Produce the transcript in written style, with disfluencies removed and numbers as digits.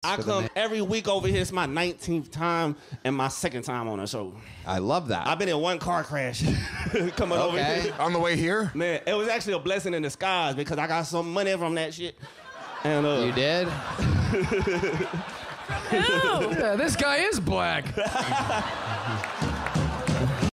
I come every week over here. It's my 19th time and my second time on the show. I love that. I've been in one car crash coming over here. On the way here? Man, it was actually a blessing in disguise because I got some money from that shit. And you did? Yeah, this guy is black.